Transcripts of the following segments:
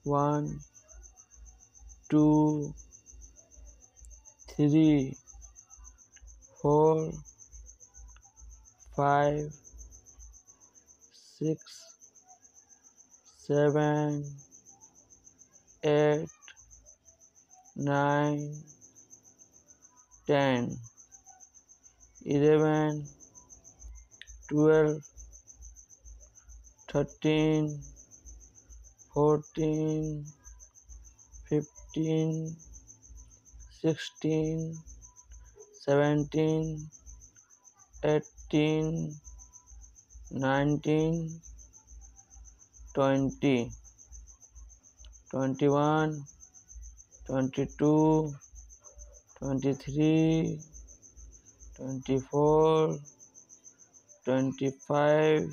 1, 2, 3, 4, 5, 6, 7, 8, 9, 10, 11, 12, 13, 14, 15, 16, 17, 18, 19, 20, 21, 22, 23, 24, 25,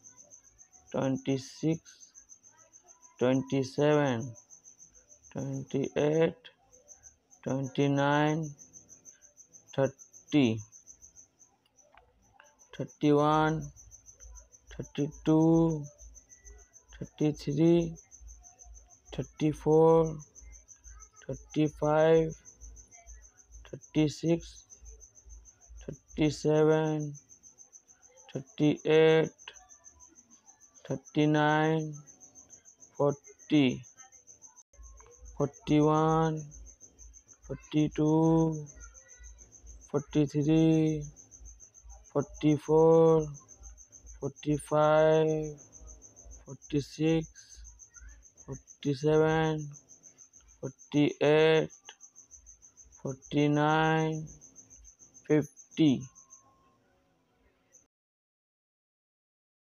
26, 27, 28, 29, 30, 31, 32, 33, 34, 35, 36, 37, 38, 39, 40, 41, 42, 43, 44, 45, 46, 47, 48, 49, 50.